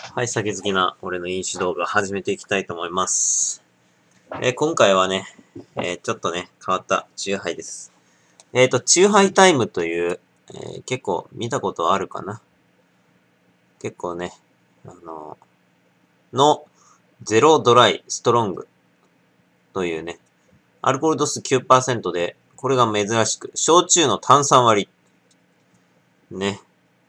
はい、酒好きな俺の飲酒動画始めていきたいと思います。今回はね、ちょっとね、変わったチューハイです。チューハイタイムという、結構見たことあるかな。結構ね、のゼロドライストロングというね、アルコール度数 9% で、これが珍しく、焼酎の炭酸割り。ね。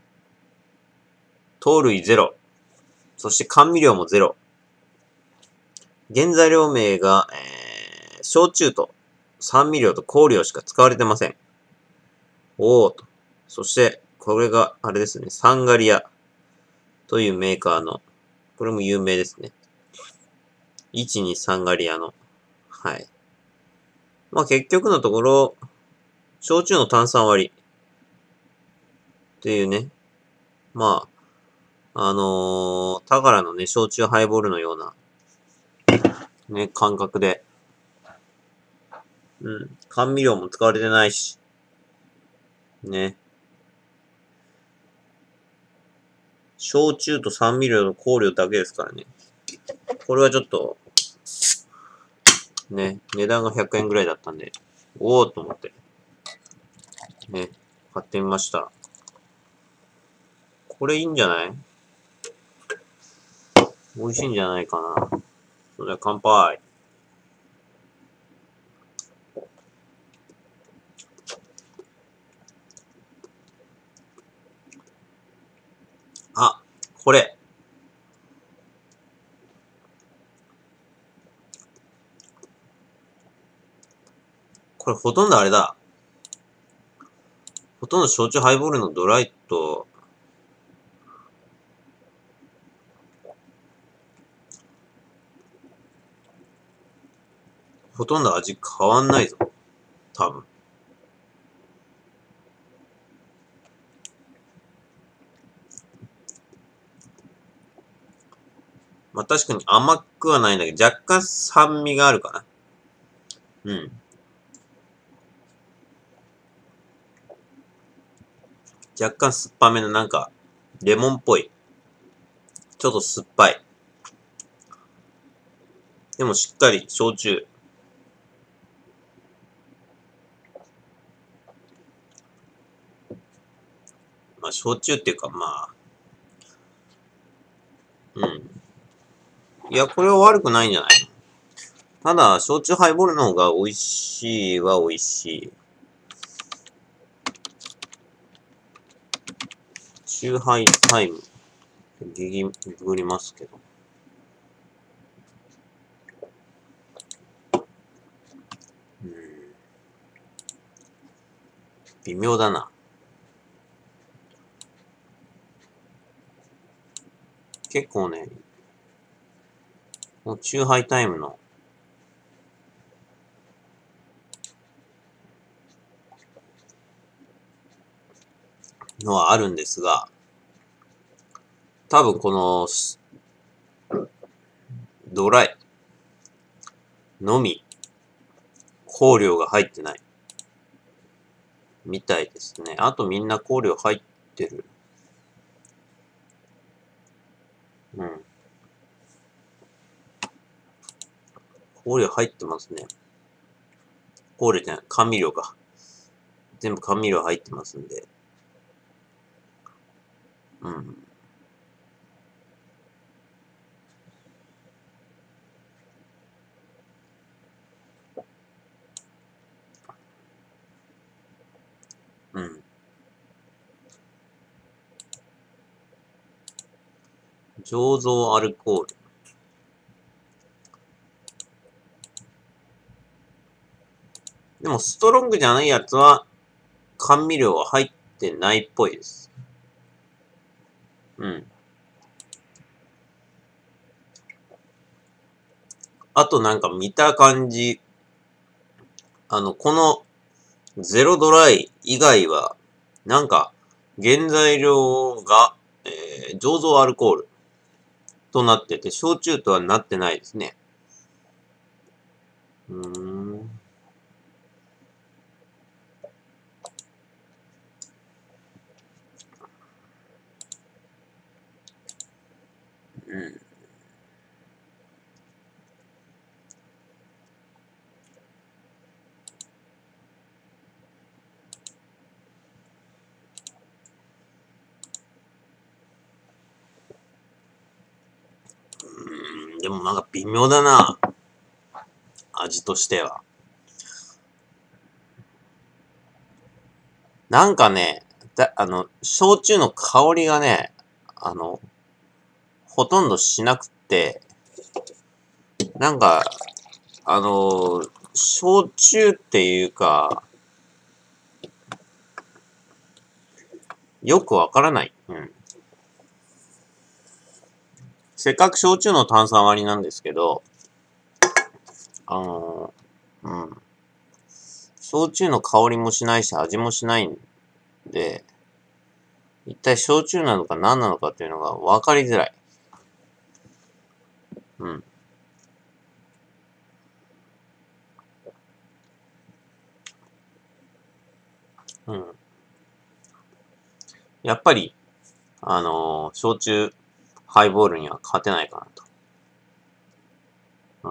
糖類ゼロ。そして甘味料もゼロ。原材料名が、焼酎と酸味料と香料しか使われてません。おーと。そして、これが、あれですね、サンガリアというメーカーの、これも有名ですね。12サンガリアの。はい。まあ結局のところ、焼酎の炭酸割りっていうね、まあ、タガラのね、焼酎ハイボールのような、ね、感覚で、甘味料も使われてないし、ね。焼酎と酸味料と香料だけですからね。これはちょっと、ね、値段が100円ぐらいだったんで、おーと思って、ね、買ってみました。これいいんじゃない？美味しいんじゃないかな。それでは乾杯。あ、これ。これほとんどあれだ。ほとんど焼酎ハイボールのドライと、ほとんど味変わんないぞ。多分。まあ確かに甘くはないんだけど、若干酸味があるかな。うん。若干酸っぱめのなんか、レモンっぽい。ちょっと酸っぱい。でもしっかり焼酎。まあ焼酎っていうかまあ、うん。いや、これは悪くないんじゃないの？ただ、焼酎ハイボールの方が美味しいは美味しい。チューハイタイム。グりますけど。うん。微妙だな。結構ね、このチューハイタイムののはあるんですが、多分このドライのみ香料が入ってないみたいですね。あとみんな香料入ってる。うん。香料入ってますね。香料じゃない、甘味料か。全部甘味料入ってますんで。うん。うん。醸造アルコール。でもストロングじゃないやつは甘味料は入ってないっぽいです。うん。あとなんか見た感じ、このゼロドライ以外は、なんか原材料が、醸造アルコールとなってて、焼酎とはなってないですね。うーん。 うん。でもなんか微妙だな。味としては。なんかね、焼酎の香りがね、ほとんどしなくて、なんか、焼酎っていうか、よくわからない。うん。せっかく焼酎の炭酸割りなんですけど、うん。焼酎の香りもしないし味もしないんで、一体焼酎なのか何なのかっていうのが分かりづらい。うん。うん。やっぱり、焼酎ハイボールには勝てないかなと。うん。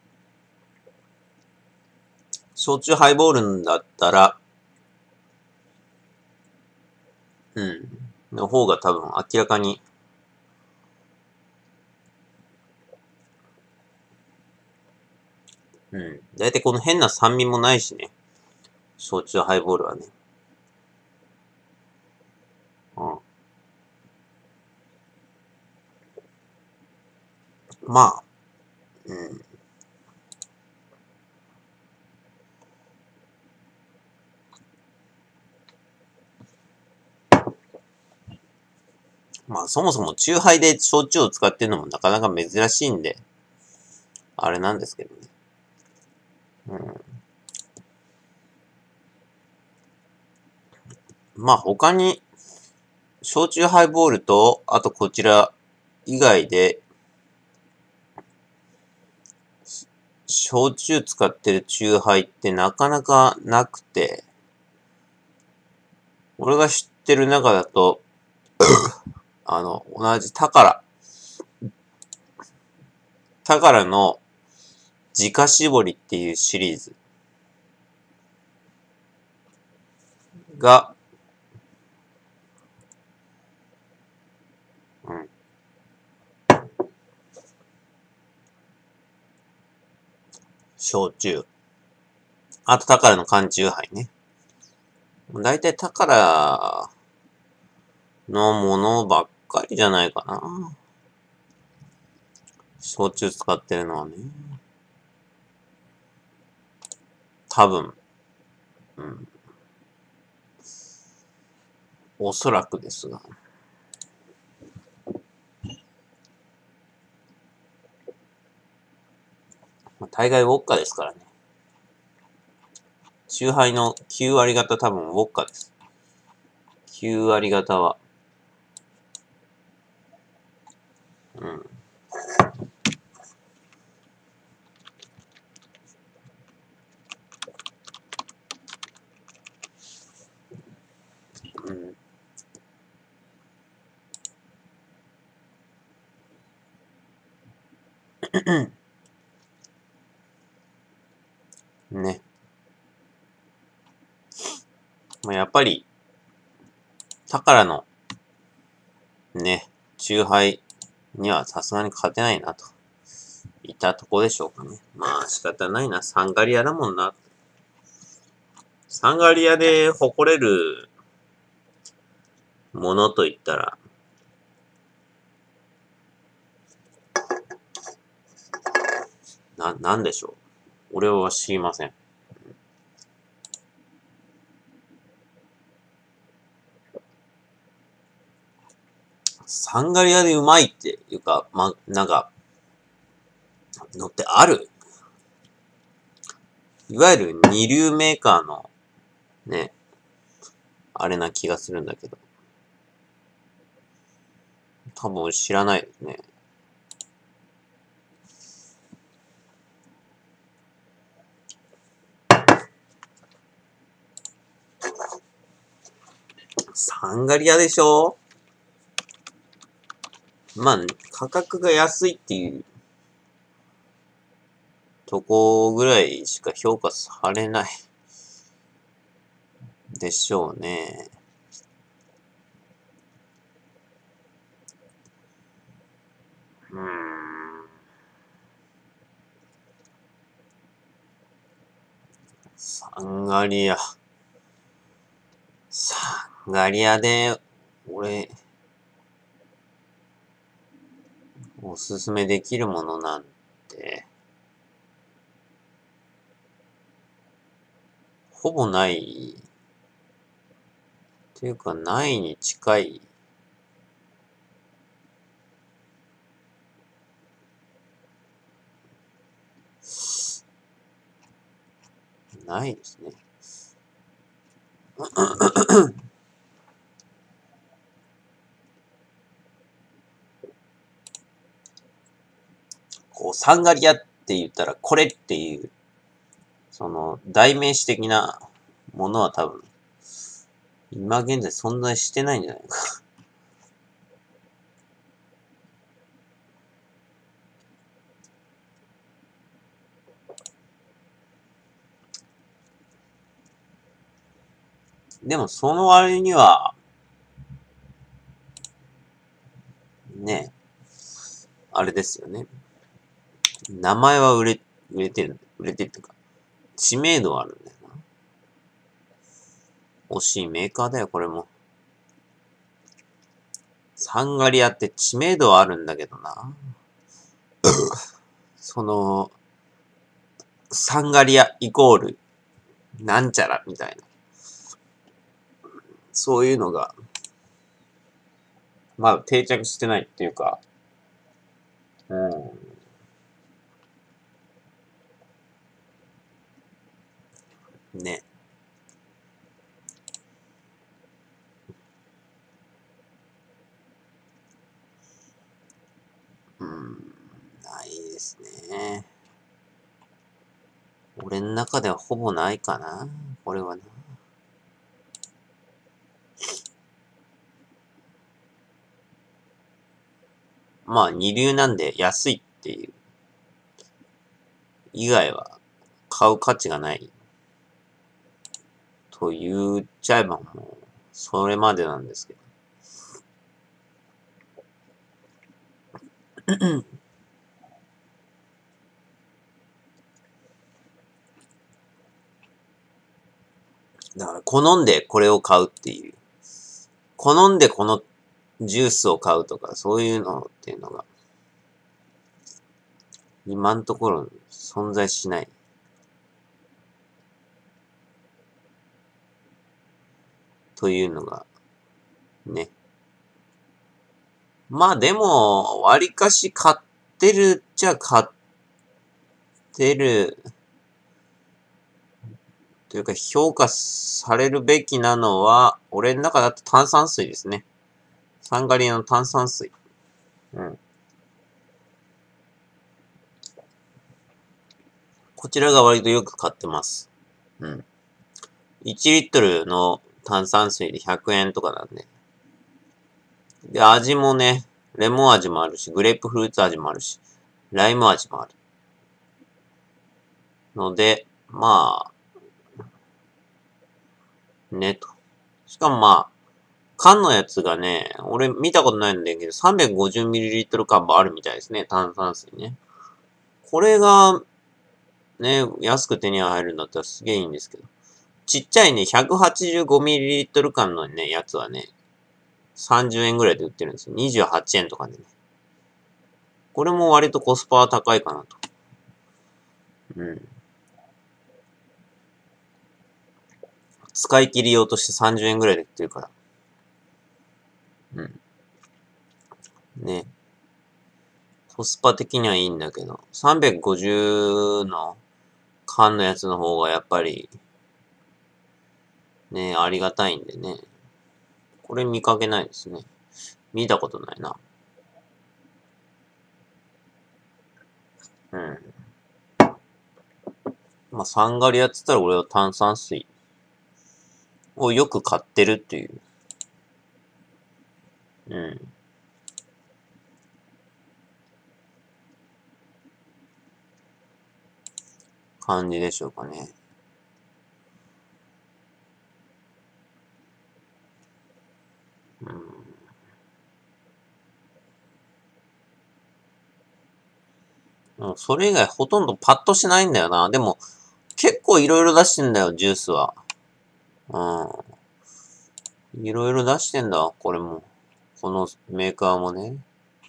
焼酎ハイボールだったら、うん。の方が多分明らかに、うん。だいたいこの変な酸味もないしね。焼酎ハイボールはね。うん。まあ、うん。まあそもそも酎ハイで焼酎を使ってるのもなかなか珍しいんで、あれなんですけどね。うん。まあ他に、焼酎ハイボールと、あとこちら以外で、焼酎使ってる酎ハイってなかなかなくて、俺が知ってる中だと、同じタカラの自家搾りっていうシリーズが、うん、焼酎。あとタカラの缶酎ハイね。だいたいタカラのものばっかりじゃないかな。焼酎使ってるのはね。多分。うん。おそらくですが。大概ウォッカですからね。酎ハイの9割方多分ウォッカです。9割方は。うん。うん。ね。まあ、やっぱり、タカラの、ね、酎ハイにはさすがに勝てないなと。いったとこでしょうかね。まあ仕方ないな。サンガリアだもんな。サンガリアで誇れるものといったら、なんでしょう。俺は知りません。サンガリアでうまいっていうか、なんか、のってある？いわゆる二流メーカーの、ね、あれな気がするんだけど。多分知らないですね。サンガリアでしょ？ まあ、価格が安いっていうとこぐらいしか評価されないでしょうね。サンガリア。サンガリアで、俺、おすすめできるものなんて、ほぼない、っていうかないに近い、ないですね。こう、サンガリアって言ったらこれっていう、その、代名詞的なものは多分、今現在存在してないんじゃないか。でも、その割には、ね、あれですよね。名前は売れてるっていうか、知名度はあるんだよな。惜しいメーカーだよ、これも。サンガリアって知名度はあるんだけどな。その、サンガリアイコール、なんちゃらみたいな。そういうのが、まだ定着してないっていうか、うん。ね。うん。ないですね。俺の中ではほぼないかな。これはな。まあ、二流なんで安いっていう。以外は買う価値がない。と言っちゃえばもう、それまでなんですけど。だから、好んでこれを買うっていう。好んでこのジュースを買うとか、そういうのっていうのが、今のところ存在しない。というのが、ね。まあでも、割かし買ってるっちゃ買ってる、というか評価されるべきなのは、俺の中だと炭酸水ですね。サンガリアの炭酸水。うん。こちらが割とよく買ってます。うん。1リットルの炭酸水で100円とかなんで。で、味もね、レモン味もあるし、グレープフルーツ味もあるし、ライム味もある。ので、まあ、ねと。しかもまあ、缶のやつがね、俺見たことないんだけど、350ml 缶もあるみたいですね。炭酸水ね。これが、ね、安く手に入るんだったらすげえいいんですけど。ちっちゃいね、185ml 缶のね、やつはね、30円ぐらいで売ってるんですよ。28円とかでね。これも割とコスパは高いかなと。うん。使い切り用として30円ぐらいで売ってるから。うん。ね。コスパ的にはいいんだけど、350の缶のやつの方がやっぱり、ね、ありがたいんでね。これ見かけないですね。見たことないな。うん。まあ、サンガリアって言ったら俺は炭酸水をよく買ってるっていう。うん。 感じでしょうかね。それ以外ほとんどパッとしないんだよな。でも、結構いろいろ出してんだよ、ジュースは。いろいろ出してんだ、これも。このメーカーもね。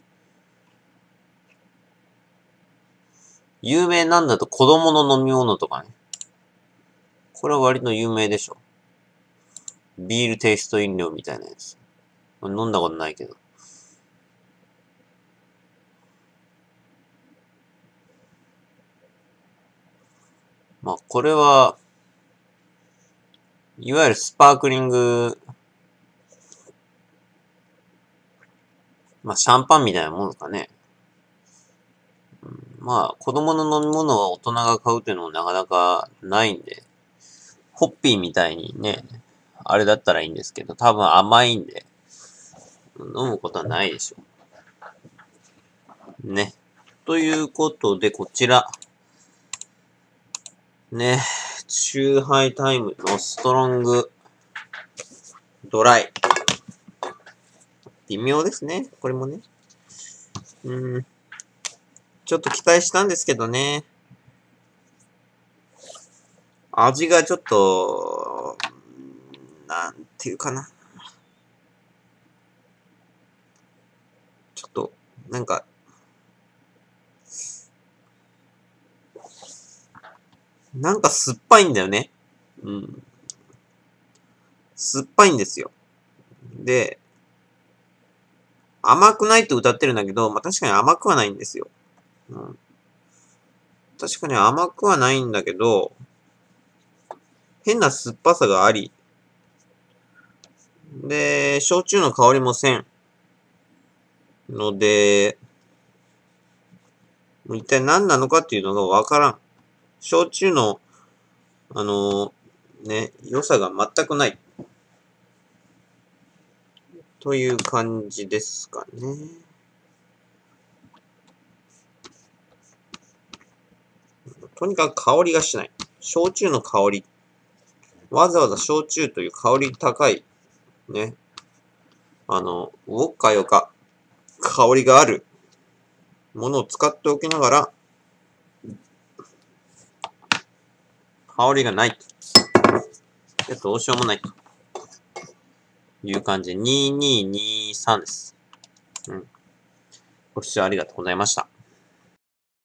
有名なんだと子供の飲み物とかね。これは割と有名でしょ。ビールテイスト飲料みたいなやつ。飲んだことないけど。まあ、これは、いわゆるスパークリング、まあ、シャンパンみたいなものですかね。まあ、子供の飲み物は大人が買うっていうのもなかなかないんで、ホッピーみたいにね、あれだったらいいんですけど、多分甘いんで、飲むことはないでしょう。ね。ということで、こちら。ね。チューハイタイムのストロングドライ。微妙ですね。これもね。ちょっと期待したんですけどね。味がちょっと、なんていうかな。ちょっと、なんか、なんか酸っぱいんだよね。酸っぱいんですよ。で、甘くないと歌ってるんだけど、まあ確かに甘くはないんですよ。確かに甘くはないんだけど、変な酸っぱさがあり、で、焼酎の香りもせん。ので、一体何なのかっていうのがわからん。焼酎の、良さが全くない。という感じですかね。とにかく香りがしない。焼酎の香り。わざわざ焼酎という香り高い、ね。ウォッカよか、香りがあるものを使っておきながら、香りがない。どうしようもない。という感じで、2223です。ご視聴ありがとうございました。